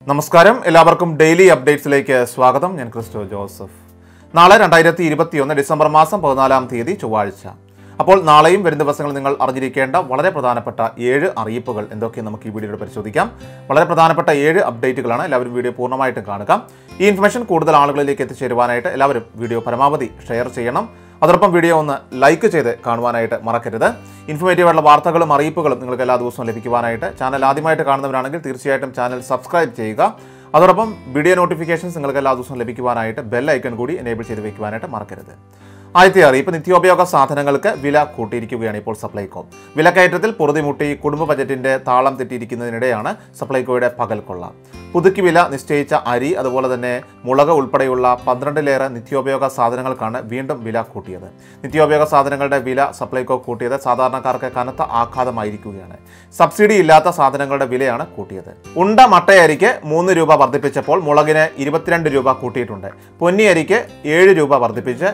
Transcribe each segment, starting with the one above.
നമസ്കാരം, എല്ലാവർക്കും ഡെയിലി അപ്ഡേറ്റ്സിലേക്ക് സ്വാഗതം. ഞാൻ ക്രിസ്റ്റോ ജോസഫ്. നാളെ 2021 ഡിസംബർ മാസം 14-ാം തീയതി ചൊവ്വാഴ്ച. അപ്പോൾ നാളെയും വരും ദിവസങ്ങളിൽ നിങ്ങൾ അറിഞ്ഞിരിക്കേണ്ട വളരെ പ്രധാനപ്പെട്ട 7 അറിയിപ്പുകൾ എന്തൊക്കെയാണ് നമുക്ക് ഈ വീഡിയോയിൽ പരിശോധിക്കാം. വളരെ പ്രധാനപ്പെട്ട 7 അപ്ഡേറ്റുകളാണ്. എല്ലാവരും വീഡിയോ പൂർണ്ണമായിട്ടും കാണുക. ഈ ഇൻഫർമേഷൻ കൂടുതൽ ആളുകളിലേക്ക് എത്തിച്ചേരുവാനായിട്ട് എല്ലാവരും വീഡിയോ പരമാവധി ഷെയർ ചെയ്യണം. അതോടൊപ്പം വീഡിയോ ഒന്ന് ലൈക്ക് ചെയ്ത് കാണുവാനായിട്ട് മറക്കരുത്. ഇൻഫോർമേറ്റീവായിട്ടുള്ള വാർത്തകളും അറിയിപ്പുകളും നിങ്ങൾക്ക് എല്ലാ ദിവസവും ലഭിക്കുവാനായിട്ട് ചാനൽ ആദ്യമായിട്ട് കാണുന്നവരാണെങ്കിൽ തീർച്ചയായിട്ടും ചാനൽ സബ്സ്ക്രൈബ് ചെയ്യുക. അതോടൊപ്പം വീഡിയോ നോട്ടിഫിക്കേഷൻസ് നിങ്ങൾക്ക് എല്ലാ ദിവസവും ലഭിക്കുവാനായിട്ട് ബെൽ ഐക്കൺ കൂടി എനേബിൾ ചെയ്ത് വയ്ക്കുവാനായിട്ട് മറക്കരുത്. ആദ്യത്തെ അറിയിപ്പ്, നിത്യോപയോഗ സാധനങ്ങൾക്ക് വില കൂട്ടിയിരിക്കുകയാണ് ഇപ്പോൾ സപ്ലൈകോ. വിലക്കയറ്റത്തിൽ പൊറുതിമുട്ടി കുടുംബ ബജറ്റിന്റെ താളം തെറ്റിയിരിക്കുന്നതിനിടെയാണ് സപ്ലൈകോയുടെ പകൽക്കൊള്ള. പുതുക്കി വില നിശ്ചയിച്ച അരി, അതുപോലെ തന്നെ മുളക് ഉൾപ്പെടെയുള്ള 12ലേറെ നിത്യോപയോഗ സാധനങ്ങൾക്കാണ് വീണ്ടും വില കൂട്ടിയത്. നിത്യോപയോഗ സാധനങ്ങളുടെ വില സപ്ലൈകോ കൂട്ടിയത് സാധാരണക്കാർക്ക് കനത്ത ആഘാതമായിരിക്കുകയാണ്. സബ്സിഡി ഇല്ലാത്ത സാധനങ്ങളുടെ വിലയാണ് കൂട്ടിയത്. ഉണ്ട മട്ടയരിക്ക് 3 രൂപ വർദ്ധിപ്പിച്ചപ്പോൾ മുളകിന് 22 രൂപ കൂട്ടിയിട്ടുണ്ട്. പൊന്നി അരിക്ക് 7 രൂപ വർദ്ധിപ്പിച്ച്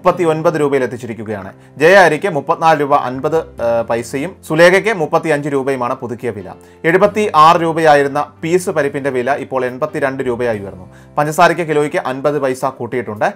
39 രൂപയിൽ എത്തിച്ചിരിക്കുകയാണ്. ജയ അരിക്ക് 34 രൂപ 50 പൈസയും സുലേഖയ്ക്ക് 35 രൂപയുമാണ് പുതുക്കിയ വില. 76 രൂപയായിരുന്ന പീസ് പരിപ്പിന്റെ വില ഇപ്പോൾ 82 രൂപയായി ഉയർന്നു. പഞ്ചസാരയ്ക്ക് കിലോയ്ക്ക് 50 പൈസ കൂട്ടിയിട്ടുണ്ട്.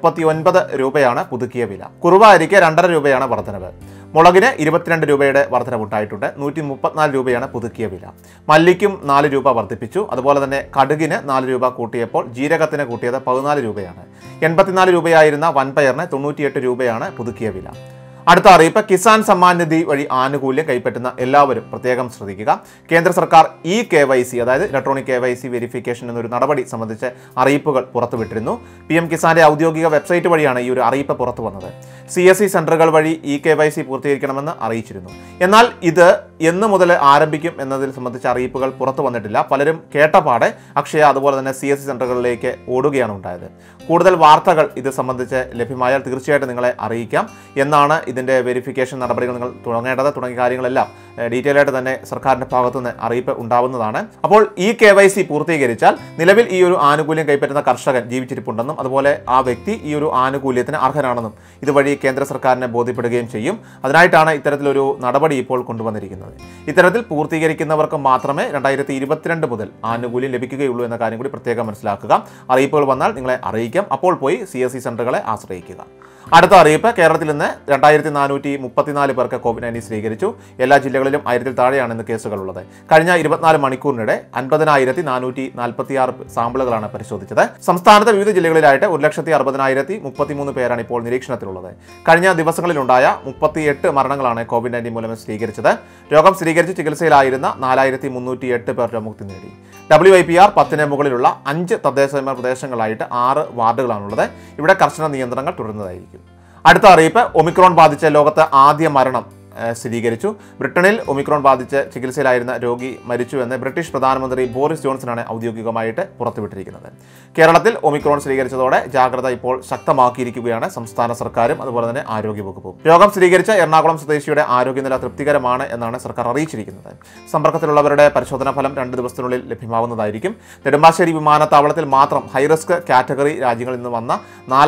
39 രൂപയാണ് പുതുക്കിയ വില. കുറുവ അരിക്ക് 2.5 രൂപയാണ് വർധനവ്. മുളകിന് 22 രൂപയുടെ വർധനവുണ്ടായിട്ടുണ്ട്. 134 രൂപയാണ് പുതുക്കിയ വില. മല്ലിക്കും 4 രൂപ വർദ്ധിപ്പിച്ചു. അതുപോലെ തന്നെ കടുകിന് 4 രൂപ കൂട്ടിയപ്പോൾ ജീരകത്തിന് കൂട്ടിയത് 14 രൂപയാണ്. 84 രൂപയായിരുന്ന വൻപയറിന് 98 രൂപയാണ് പുതുക്കിയ വില. അടുത്ത അറിയിപ്പ്, കിസാൻ സമ്മാൻ നിധി വഴി ആനുകൂല്യം കൈപ്പറ്റുന്ന എല്ലാവരും പ്രത്യേകം ശ്രദ്ധിക്കുക. കേന്ദ്ര സർക്കാർ KYC, അതായത് ഇലക്ട്രോണിക് KYC വെരിഫിക്കേഷൻ എന്നൊരു നടപടി സംബന്ധിച്ച് അറിയിപ്പുകൾ പുറത്തുവിട്ടിരുന്നു. PM കിസാന്റെ ഔദ്യോഗിക വെബ്സൈറ്റ് വഴിയാണ് ഈ ഒരു അറിയിപ്പ് പുറത്തു വന്നത്. CSC സെന്ററുകൾ വഴി KYC പൂർത്തീകരിക്കണമെന്ന് അറിയിച്ചിരുന്നു. എന്നാൽ ഇത് എന്ന് മുതൽ ആരംഭിക്കും എന്നതിൽ സംബന്ധിച്ച അറിയിപ്പുകൾ പുറത്തു വന്നിട്ടില്ല. പലരും കേട്ടപാടെ അക്ഷയ അതുപോലെ തന്നെ CSC സെന്ററുകളിലേക്ക് ഓടുകയാണ് ഉണ്ടായത്. കൂടുതൽ വാർത്തകൾ ഇത് സംബന്ധിച്ച് ലഭ്യമായാൽ തീർച്ചയായിട്ടും നിങ്ങളെ അറിയിക്കാം. എന്നാണ് ഇതിൻ്റെ വെരിഫിക്കേഷൻ നടപടികൾ നിങ്ങൾ തുടങ്ങേണ്ടത് തുടങ്ങിയ കാര്യങ്ങളെല്ലാം ഡീറ്റെയിൽ ആയിട്ട് തന്നെ സർക്കാരിൻ്റെ ഭാഗത്തുനിന്ന് അറിയിപ്പ് ഉണ്ടാവുന്നതാണ്. അപ്പോൾ KYC പൂർത്തീകരിച്ചാൽ നിലവിൽ ഈ ഒരു ആനുകൂല്യം കൈപ്പറ്റുന്ന കർഷകൻ ജീവിച്ചിരിപ്പുണ്ടെന്നും അതുപോലെ ആ വ്യക്തി ഈ ഒരു ആനുകൂല്യത്തിന് അർഹനാണെന്നും ഇതുവഴി കേന്ദ്ര സർക്കാരിനെ ബോധ്യപ്പെടുകയും ചെയ്യും. അതിനായിട്ടാണ് ഇത്തരത്തിലൊരു നടപടി ഇപ്പോൾ കൊണ്ടുവന്നിരിക്കുന്നത്. ഇത്തരത്തിൽ പൂർത്തീകരിക്കുന്നവർക്ക് മാത്രമേ 2022 മുതൽ ആനുകൂല്യം ലഭിക്കുകയുള്ളൂ എന്ന കാര്യം കൂടി പ്രത്യേകം മനസ്സിലാക്കുക. അറിയിപ്പുകൾ വന്നാൽ നിങ്ങളെ അറിയിക്കാം. അപ്പോൾ പോയി CSC സെന്ററുകളെ ആശ്രയിക്കുക. അടുത്ത അറിയിപ്പ്, കേരളത്തിൽ നിന്ന് 2434 പേർക്ക് COVID-19 സ്ഥിരീകരിച്ചു. എല്ലാ ജില്ലകളിലും 1000-ൽ താഴെയാണ് ഇന്ന് കേസുകളുള്ളത്. കഴിഞ്ഞ 24 മണിക്കൂറിനിടെ 50,446 സാമ്പിളുകളാണ് പരിശോധിച്ചത്. സംസ്ഥാനത്തെ വിവിധ ജില്ലകളിലായിട്ട് 1,60,033 പേരാണ് ഇപ്പോൾ നിരീക്ഷണത്തിലുള്ളത്. കഴിഞ്ഞ ദിവസങ്ങളിലുണ്ടായ 38 മരണങ്ങളാണ് COVID-19 മൂലം സ്ഥിരീകരിച്ചത്. രോഗം സ്ഥിരീകരിച്ച് ചികിത്സയിലായിരുന്ന 4,308 പേർ രോഗമുക്തി നേടി. WIPR 10-ന് മുകളിലുള്ള 5 തദ്ദേശ പ്രദേശങ്ങളായിട്ട് 6 വാർഡുകളാണുള്ളത്. ഇവിടെ കർശന നിയന്ത്രണങ്ങൾ തുടരുന്നതായിരിക്കും. അടുത്ത അറിയിപ്പ്, ഒമിക്രോൺ ബാധിച്ച ലോകത്ത് ആദ്യ മരണം സ്ഥിരീകരിച്ചു. ബ്രിട്ടനിൽ ഒമിക്രോൺ ബാധിച്ച് ചികിത്സയിലായിരുന്ന രോഗി മരിച്ചുവെന്ന് ബ്രിട്ടീഷ് പ്രധാനമന്ത്രി ബോറിസ് ജോൺസണാണ് ഔദ്യോഗികമായിട്ട് പുറത്തുവിട്ടിരിക്കുന്നത്. കേരളത്തിൽ ഒമിക്രോൺ സ്ഥിരീകരിച്ചതോടെ ജാഗ്രത ഇപ്പോൾ ശക്തമാക്കിയിരിക്കുകയാണ് സംസ്ഥാന സർക്കാരും അതുപോലെ തന്നെ ആരോഗ്യവകുപ്പും. രോഗം സ്ഥിരീകരിച്ച എറണാകുളം സ്വദേശിയുടെ ആരോഗ്യനില തൃപ്തികരമാണ് എന്നാണ് സർക്കാർ അറിയിച്ചിരിക്കുന്നത്. സമ്പർക്കത്തിലുള്ളവരുടെ പരിശോധനാ ഫലം 2 ദിവസത്തിനുള്ളിൽ ലഭ്യമാവുന്നതായിരിക്കും. നെടുമ്പാശ്ശേരി വിമാനത്താവളത്തിൽ മാത്രം ഹൈറിസ്ക് കാറ്റഗറി രാജ്യങ്ങളിൽ നിന്ന് വന്ന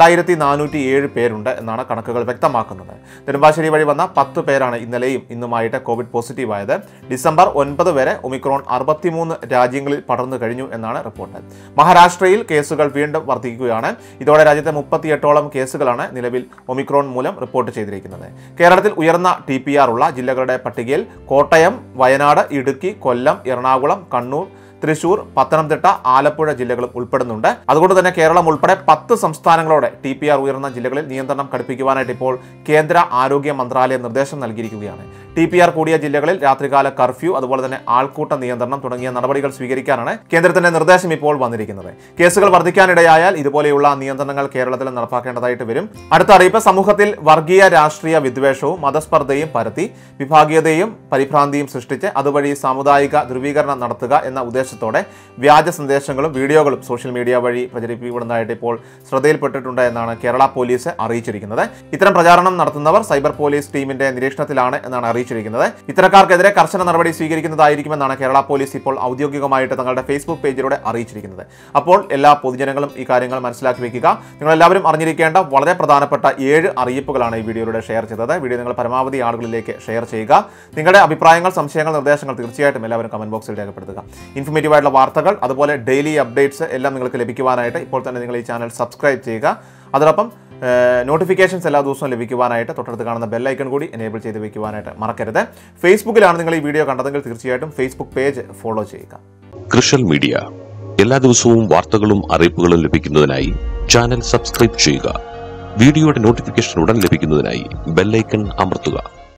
4,407 പേരുണ്ട് എന്നാണ് കണക്കുകൾ വ്യക്തമാക്കുന്നത്. നെടുമ്പാശ്ശേരി വഴി വന്ന 10 പേരാണ് ഇന്നലെയും ഇന്നുമായിട്ട് കോവിഡ് പോസിറ്റീവായത്. ഡിസംബർ 9 വരെ ഒമിക്രോൺ 63 രാജ്യങ്ങളിൽ പടർന്നു കഴിഞ്ഞു എന്നാണ് റിപ്പോർട്ട്. മഹാരാഷ്ട്രയിൽ കേസുകൾ വീണ്ടും വർദ്ധിക്കുകയാണ്. ഇതോടെ രാജ്യത്തെ 38ഓളം കേസുകളാണ് നിലവിൽ ഒമിക്രോൺ മൂലം റിപ്പോർട്ട് ചെയ്തിരിക്കുന്നത്. കേരളത്തിൽ ഉയർന്ന TPR ഉള്ള ജില്ലകളുടെ പട്ടികയിൽ കോട്ടയം, വയനാട്, ഇടുക്കി, കൊല്ലം, എറണാകുളം, കണ്ണൂർ, തൃശൂർ, പത്തനംതിട്ട, ആലപ്പുഴ ജില്ലകളും ഉൾപ്പെടുന്നുണ്ട്. അതുകൊണ്ട് തന്നെ കേരളം ഉൾപ്പെടെ 10 സംസ്ഥാനങ്ങളോടെ TPR ഉയർന്ന ജില്ലകളിൽ നിയന്ത്രണം കടുപ്പിക്കുവാനായിട്ട് ഇപ്പോൾ കേന്ദ്ര ആരോഗ്യ മന്ത്രാലയം നിർദ്ദേശം നൽകിയിരിക്കുകയാണ്. TPR കൂടിയ ജില്ലകളിൽ രാത്രികാല കർഫ്യൂ അതുപോലെ തന്നെ ആൾക്കൂട്ട നിയന്ത്രണം തുടങ്ങിയ നടപടികൾ സ്വീകരിക്കാനാണ് കേന്ദ്രത്തിന്റെ നിർദ്ദേശം ഇപ്പോൾ വന്നിരിക്കുന്നത്. കേസുകൾ വർദ്ധിക്കാനിടയായാൽ ഇതുപോലെയുള്ള നിയന്ത്രണങ്ങൾ കേരളത്തിൽ നടപ്പാക്കേണ്ടതായിട്ട് വരും. അടുത്ത അറിയിപ്പ്, സമൂഹത്തിൽ വർഗീയ രാഷ്ട്രീയ വിദ്വേഷവും മതസ്പർദ്ധയും പരത്തി വിഭാഗീയതയും പരിഭ്രാന്തിയും സൃഷ്ടിച്ച് അതുവഴി സാമുദായിക ധ്രുവീകരണം നടത്തുക എന്ന ഉദ്ദേശത്തോടെ വ്യാജ സന്ദേശങ്ങളും വീഡിയോകളും സോഷ്യൽ മീഡിയ വഴി പ്രചരിപ്പിക്കപ്പെടുന്നതായിട്ട് ഇപ്പോൾ ശ്രദ്ധയിൽപ്പെട്ടിട്ടുണ്ട് എന്നാണ് കേരള പോലീസ് അറിയിച്ചിരിക്കുന്നത്. ഇത്തരം പ്രചാരണം നടത്തുന്നവർ സൈബർ പോലീസ് ടീമിന്റെ നിരീക്ഷണത്തിലാണ് എന്നാണ് അറിയിച്ചിരിക്കുന്നത്. ഇത്തരക്കാർക്കെതിരെ കർശന നടപടി സ്വീകരിക്കുന്നതായിരിക്കുമെന്നാണ് കേരള പോലീസ് ഇപ്പോൾ ഔദ്യോഗികമായിട്ട് തങ്ങളുടെ ഫേസ്ബുക്ക് പേജിലൂടെ അറിയിച്ചിരിക്കുന്നത്. അപ്പോൾ എല്ലാ പൊതുജനങ്ങളും ഈ കാര്യങ്ങൾ മനസ്സിലാക്കി വെക്കുക. നിങ്ങളെല്ലാവരും അറിഞ്ഞിരിക്കേണ്ട വളരെ പ്രധാനപ്പെട്ട 7 അറിയിപ്പുകളാണ് ഈ വീഡിയോയിലൂടെ ഷെയർ ചെയ്തത്. വീഡിയോ നിങ്ങൾ പരമാവധി ആളുകളിലേക്ക് ഷെയർ ചെയ്യുക. നിങ്ങളുടെ അഭിപ്രായങ്ങൾ, സംശയങ്ങൾ, നിർദ്ദേശങ്ങൾ തീർച്ചയായിട്ടും എല്ലാവരും കമന്റ് ബോക്സിൽ രേഖപ്പെടുത്തുക. ഇൻഫോർമേറ്റീവായിട്ടുള്ള വാർത്തകൾ അതുപോലെ ഡെയിലി അപ്ഡേറ്റ്സ് എല്ലാം നിങ്ങൾക്ക് ലഭിക്കുവാനായിട്ട് ഇപ്പോൾ തന്നെ നിങ്ങൾ ഈ ചാനൽ സബ്സ്ക്രൈബ് ചെയ്യുക. അതോടൊപ്പം നോട്ടിഫിക്കേഷൻസ് എല്ലാ ദിവസവും ലഭിക്കുവാനായിട്ട് തൊട്ടടുത്ത് കാണുന്ന ബെല്ലൈക്കൺ കൂടി എനേബിൾ ചെയ്ത് വെക്കുവാനായിട്ട് മറക്കരുത്. ഫേസ്ബുക്കിലാണ് നിങ്ങൾ ഈ വീഡിയോ കണ്ടതെങ്കിൽ തീർച്ചയായിട്ടും ഫേസ്ബുക്ക് പേജ് ഫോളോ ചെയ്യുക. കൃഷൽ മീഡിയ എല്ലാ ദിവസവും വാർത്തകളും അറിയിപ്പുകളും ലഭിക്കുന്നതിനായി ചാനൽ സബ്സ്ക്രൈബ് ചെയ്യുക. വീഡിയോയുടെ നോട്ടിഫിക്കേഷൻ ഉടൻ ലഭിക്കുന്നതിനായി ബെല്ലൈക്കൺ അമർത്തുക.